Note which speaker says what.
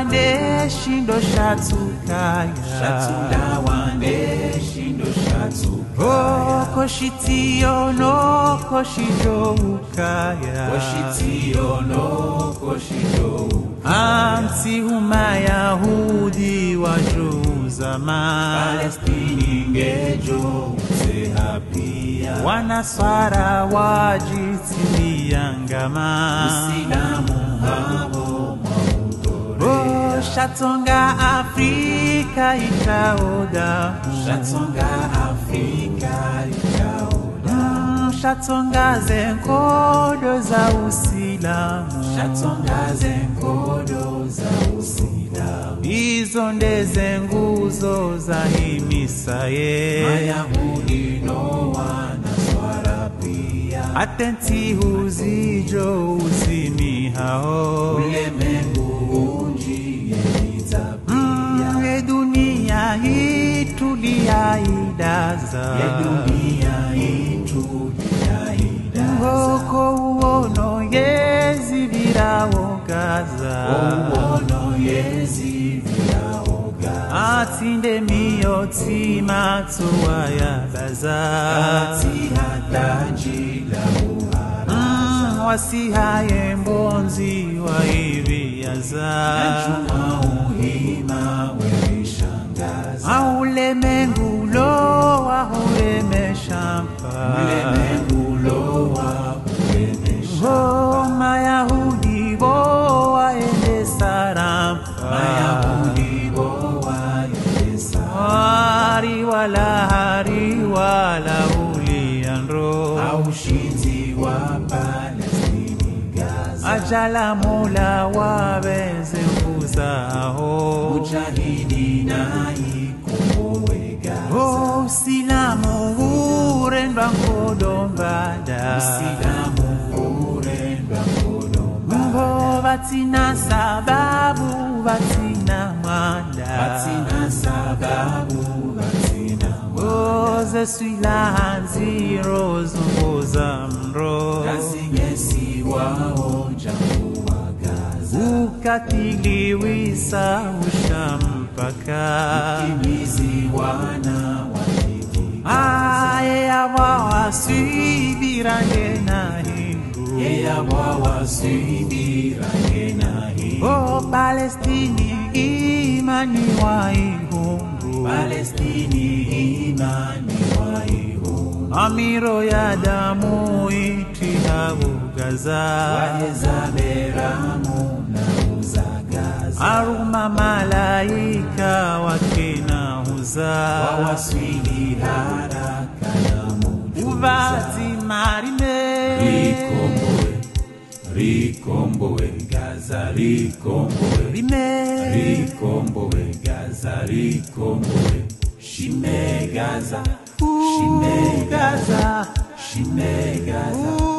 Speaker 1: wande shindo shatsukaya
Speaker 2: Shatunda wande shindo shatsukaya
Speaker 1: koshitiyo no koshijoukaya
Speaker 2: Koshitiyo no koshijoukaya
Speaker 1: Amti Yahudi wa Juzama
Speaker 2: Palestini ngejo utehapia
Speaker 1: Wanaswara wajitilia ngama
Speaker 2: Usilamu habo mwaudore
Speaker 1: Shatonga Afrika itaoda
Speaker 2: Shatonga Afrika itaoda
Speaker 1: Shatonga zenkodo za usilamu
Speaker 2: Shatonga zenkodo za usilamu
Speaker 1: Izo ndeze nguzo za himisa ye
Speaker 2: Mayahudi no wanaswara pia
Speaker 1: Atenti huzijo uzimi hao
Speaker 2: Ulemengu unji yelitapia
Speaker 1: Dunia hitu liaidaza
Speaker 2: dunia itu liaidaza
Speaker 1: Ngoko uono yezi viraogaza
Speaker 2: Uono yezi viraogaza
Speaker 1: Atinde miyoti matuwa ya baza
Speaker 2: Ati hataji la uharaza
Speaker 1: Wasihaye mbonzi wa hivi yaza
Speaker 2: Najuma uhima werishangaza
Speaker 1: Aulemengu loa huremeshampa
Speaker 2: Ulemengu loa uremeshampa
Speaker 1: Mayahudi boa ende sarampa
Speaker 2: Mayahudi boa ende sarampa
Speaker 1: Hari wala uliandro
Speaker 2: Aushindi wa Palestini Gaza
Speaker 1: Ajala mola wabeze mfuzaho
Speaker 2: Mujahidi na ikombowe Gaza
Speaker 1: Usilamu urendwa nkodombada
Speaker 2: Usilamu urendwa kodombada
Speaker 1: Batina sababu batina mwanda
Speaker 2: Batina sababu batina
Speaker 1: Ze suila nziro zungoza mro
Speaker 2: Kazingesi wao jambu wa Gaza
Speaker 1: Ukatili wisa ushampaka
Speaker 2: Kimizi wana watiki
Speaker 1: Aye awawa suibirange na hingu
Speaker 2: Yeya wawa suibira gena hingu
Speaker 1: Palestini imani wa ihungu
Speaker 2: Palestini imani wa ihungu
Speaker 1: Amiro ya damu itihabu Gaza
Speaker 2: Waheza beramu na uzagaza
Speaker 1: Aruma malaika wakina huza
Speaker 2: Wawaswili haraka na mujuza
Speaker 1: Uvati marime
Speaker 2: Rikombowe Gaza rikombowe
Speaker 1: Rime
Speaker 2: Rikombowe Gaza rikombowe Shime Gaza Shime Gaza Shime Gaza